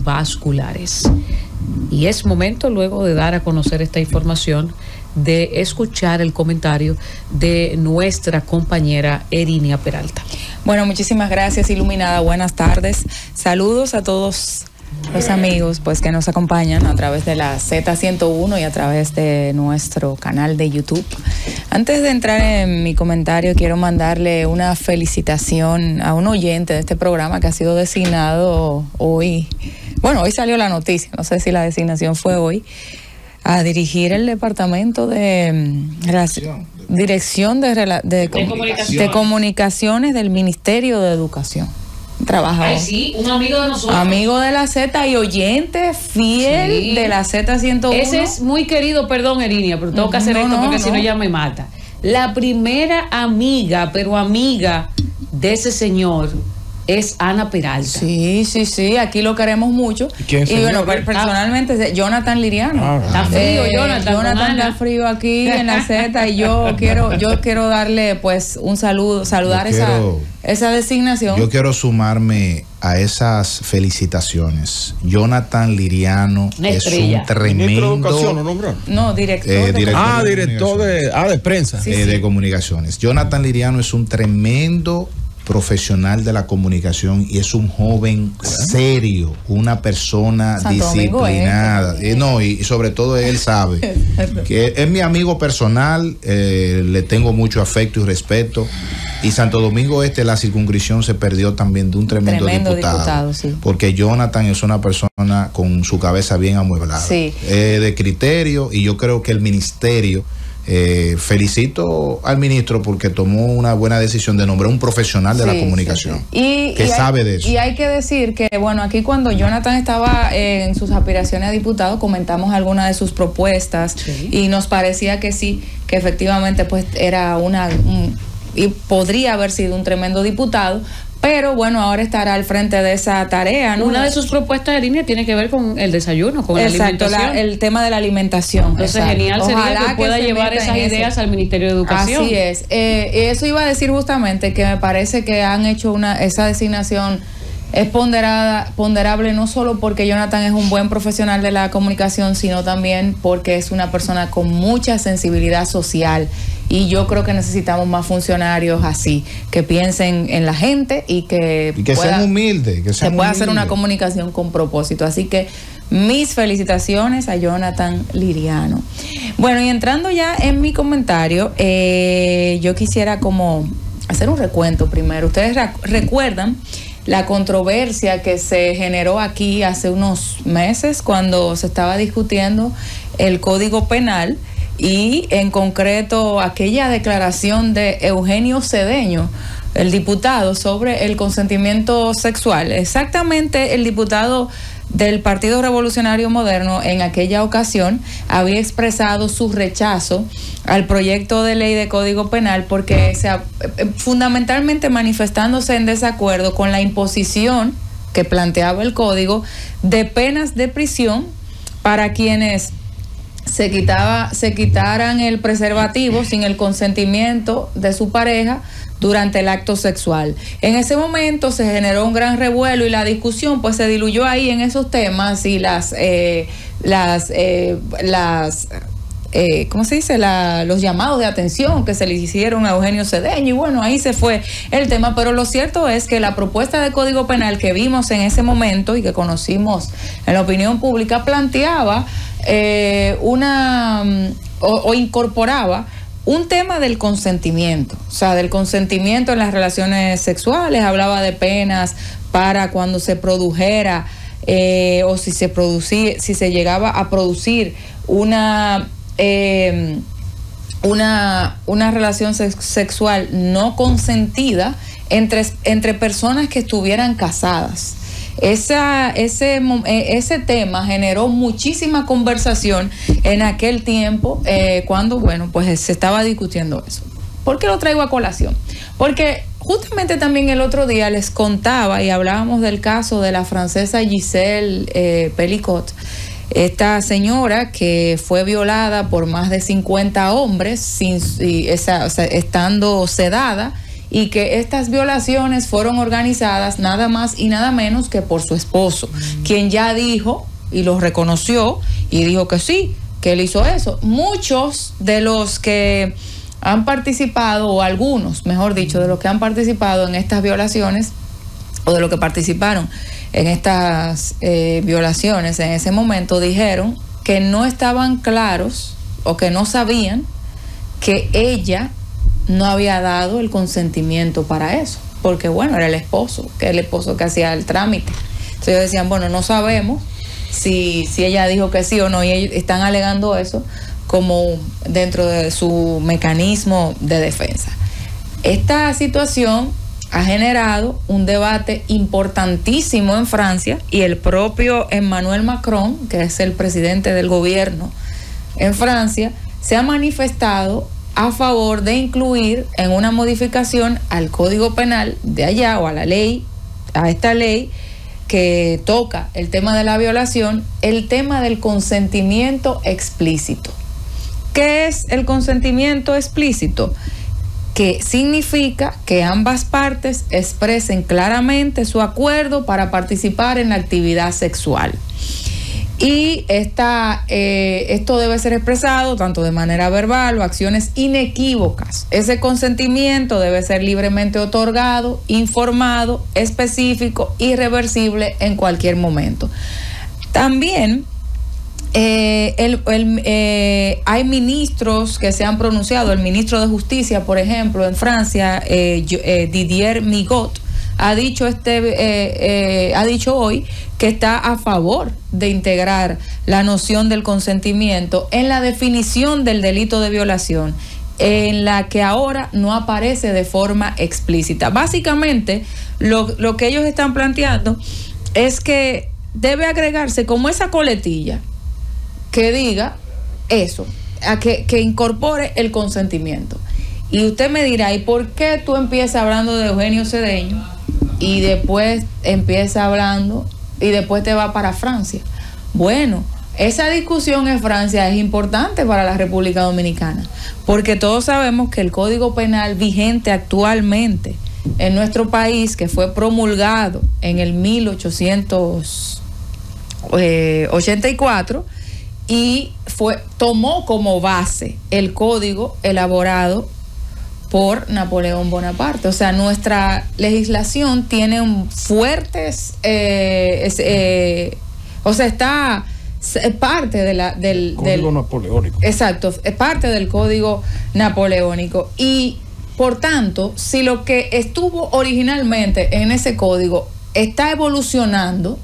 cardiovasculares. Y es momento, luego de dar a conocer esta información, de escuchar el comentario de nuestra compañera Erinia Peralta. Bueno, muchísimas gracias, Iluminada. Buenas tardes. Saludos a todos los amigos pues que nos acompañan a través de la Z101 y a través de nuestro canal de YouTube. Antes de entrar en mi comentario, quiero mandarle una felicitación a un oyente de este programa que ha sido designado hoy. Bueno, hoy salió la noticia, no sé si la designación fue hoy, a dirigir el departamento de dirección de comunicaciones del Ministerio de Educación. Trabaja. Sí, un amigo de nosotros. Amigo de la Z y oyente fiel de la Z101. Ese es muy querido, perdón, Erinia, pero tengo que hacer esto porque si no ya me mata. La primera amiga, pero amiga de ese señor es Ana Peralta. Sí, aquí lo queremos mucho. Y bueno, personalmente, Jonathan Liriano. Está frío, Jonathan está frío aquí en la Z y yo quiero darle pues un saludar esa designación. Yo quiero sumarme a esas felicitaciones. Jonathan Liriano es un tremendo... Director de prensa. De comunicaciones. Jonathan Liriano es un tremendo profesional de la comunicación y es un joven serio, una persona disciplinada. Y sobre todo él sabe que es mi amigo personal, le tengo mucho afecto y respeto. Y Santo Domingo Este, la circunscripción se perdió también de un tremendo diputado sí. Porque Jonathan es una persona con su cabeza bien amueblada, de criterio, y yo creo que el ministerio, felicito al ministro porque tomó una buena decisión de nombrar un profesional de la comunicación que sabe de eso. Y hay que decir que, bueno, aquí cuando Jonathan estaba en sus aspiraciones a diputado, comentamos algunas de sus propuestas y nos parecía que sí, que efectivamente pues era y podría haber sido un tremendo diputado. Pero bueno, ahora estará al frente de esa tarea, ¿no? Una de sus propuestas de línea tiene que ver con el desayuno, con la alimentación. El tema de la alimentación. Entonces, genial sería que pueda llevar esas ideas al Ministerio de Educación. Así es. Eso iba a decir justamente, que me parece que han hecho esa designación es ponderable no solo porque Jonathan es un buen profesional de la comunicación, sino también porque es una persona con mucha sensibilidad social. Y yo creo que necesitamos más funcionarios así, que piensen en la gente y que sean humildes, que pueda hacer una comunicación con propósito. Así que mis felicitaciones a Jonathan Liriano. Bueno, y entrando ya en mi comentario, yo quisiera como hacer un recuento primero. Ustedes recuerdan la controversia que se generó aquí hace unos meses cuando se estaba discutiendo el Código Penal y en concreto aquella declaración de Eugenio Cedeño, el diputado, sobre el consentimiento sexual. Exactamente, el diputado del Partido Revolucionario Moderno en aquella ocasión había expresado su rechazo al proyecto de ley de Código Penal porque fundamentalmente manifestándose en desacuerdo con la imposición que planteaba el código de penas de prisión para quienes se quitaran el preservativo sin el consentimiento de su pareja durante el acto sexual. En ese momento se generó un gran revuelo y la discusión pues se diluyó ahí en esos temas y ¿cómo se dice? Los llamados de atención que se le hicieron a Eugenio Cedeño, y bueno, ahí se fue el tema. Pero lo cierto es que la propuesta de Código Penal que vimos en ese momento y que conocimos en la opinión pública planteaba incorporaba un tema del consentimiento, o sea, del consentimiento en las relaciones sexuales. Hablaba de penas para cuando se produjera o si se llegaba a producir una relación sexual no consentida entre personas que estuvieran casadas. Ese tema generó muchísima conversación en aquel tiempo cuando, bueno, pues se estaba discutiendo eso. ¿Por qué lo traigo a colación? Porque justamente también el otro día les contaba y hablábamos del caso de la francesa Gisèle Pelicot, esta señora que fue violada por más de 50 hombres estando sedada y que estas violaciones fueron organizadas nada más y nada menos que por su esposo, quien ya dijo y lo reconoció y dijo que sí, que él hizo eso. Muchos de los que han participado, o algunos, mejor dicho, de los que han participado en estas violaciones, o de los que participaron en estas violaciones en ese momento, dijeron que no estaban claros o que no sabían que ella no había dado el consentimiento para eso, porque bueno, era el esposo que hacía el trámite. Entonces ellos decían, bueno, no sabemos si ella dijo que sí o no, y ellos están alegando eso como dentro de su mecanismo de defensa. Esta situación ha generado un debate importantísimo en Francia, y el propio Emmanuel Macron, que es el presidente del gobierno en Francia, se ha manifestado a favor de incluir en una modificación al Código Penal de allá, o a la ley, a esta ley que toca el tema de la violación, el tema del consentimiento explícito. ¿Qué es el consentimiento explícito? Que significa que ambas partes expresen claramente su acuerdo para participar en la actividad sexual. Y esto debe ser expresado tanto de manera verbal o acciones inequívocas. Ese consentimiento debe ser libremente otorgado, informado, específico, irreversible en cualquier momento. También hay ministros que se han pronunciado. El ministro de Justicia, por ejemplo, en Francia, Didier Migaud, ha dicho hoy que está a favor de integrar la noción del consentimiento en la definición del delito de violación, en la que ahora no aparece de forma explícita. Básicamente, lo que ellos están planteando es que debe agregarse como esa coletilla que diga eso, que incorpore el consentimiento. Y usted me dirá, ¿y por qué tú empiezas hablando de Eugenio Cedeño y después empieza hablando y después te va para Francia? Bueno, esa discusión en Francia es importante para la República Dominicana, porque todos sabemos que el Código Penal vigente actualmente en nuestro país, que fue promulgado en el 1884, y tomó como base el código elaborado por Napoleón Bonaparte. O sea, nuestra legislación tiene fuertes, está parte del código napoleónico. Exacto, es parte del código napoleónico. Y por tanto, si lo que estuvo originalmente en ese código está evolucionando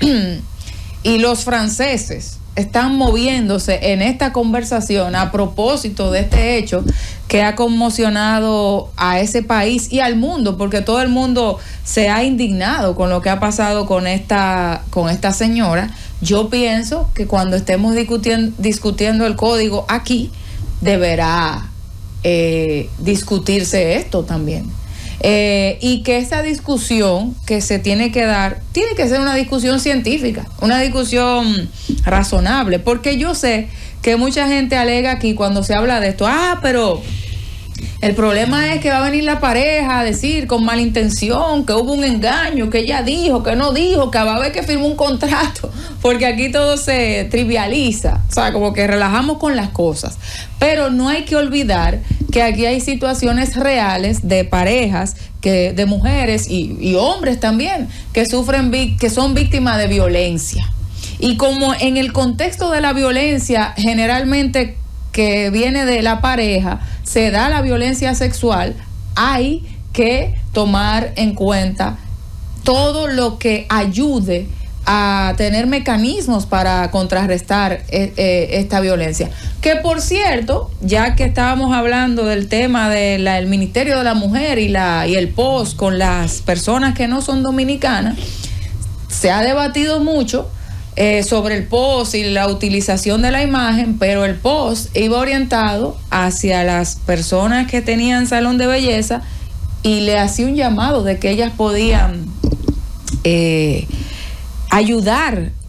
y los franceses están moviéndose en esta conversación a propósito de este hecho que ha conmocionado a ese país y al mundo, porque todo el mundo se ha indignado con lo que ha pasado con esta señora. Yo pienso que cuando estemos discutiendo el código aquí, deberá discutirse esto también. Y que esa discusión que se tiene que dar, tiene que ser una discusión científica, una discusión razonable, porque yo sé que mucha gente alega aquí cuando se habla de esto, pero el problema es que va a venir la pareja a decir con mala intención que hubo un engaño, que ella dijo, que no dijo, que va a haber que firmar un contrato, porque aquí todo se trivializa, o sea, como que relajamos con las cosas. Pero no hay que olvidar que aquí hay situaciones reales de parejas, de mujeres y hombres también, que son víctimas de violencia. Y como en el contexto de la violencia generalmente que viene de la pareja, se da la violencia sexual, hay que tomar en cuenta todo lo que ayude a tener mecanismos para contrarrestar esta violencia. Que por cierto, ya que estábamos hablando del tema del Ministerio de la Mujer y el POS con las personas que no son dominicanas, se ha debatido mucho sobre el POS y la utilización de la imagen, pero el POS iba orientado hacia las personas que tenían salón de belleza y le hacía un llamado de que ellas podían ayudar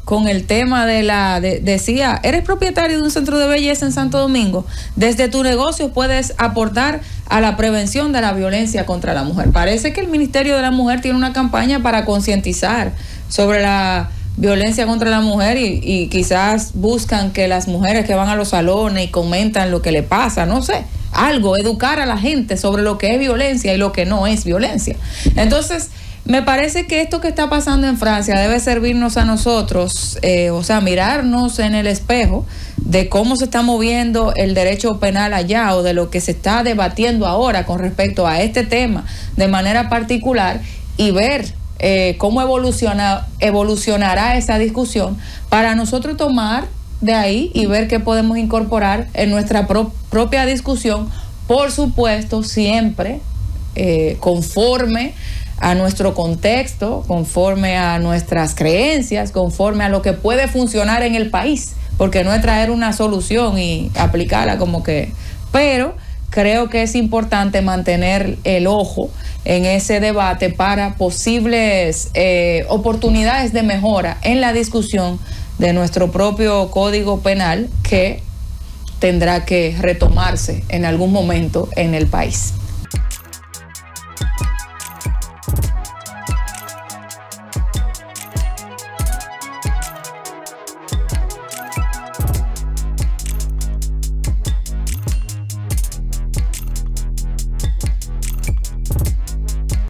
con el tema decía, eres propietario de un centro de belleza en Santo Domingo, desde tu negocio puedes aportar a la prevención de la violencia contra la mujer. Parece que el Ministerio de la Mujer tiene una campaña para concientizar sobre la violencia contra la mujer y quizás buscan que las mujeres que van a los salones y comentan lo que le pasa, no sé, algo, educar a la gente sobre lo que es violencia y lo que no es violencia. Entonces, me parece que esto que está pasando en Francia debe servirnos a nosotros, mirarnos en el espejo de cómo se está moviendo el derecho penal allá o de lo que se está debatiendo ahora con respecto a este tema de manera particular y ver cómo evolucionará esa discusión para nosotros tomar de ahí y ver qué podemos incorporar en nuestra propia discusión, por supuesto, siempre conforme a nuestro contexto, conforme a nuestras creencias, conforme a lo que puede funcionar en el país, porque no es traer una solución y aplicarla como que, pero creo que es importante mantener el ojo en ese debate para posibles oportunidades de mejora en la discusión de nuestro propio Código Penal que tendrá que retomarse en algún momento en el país.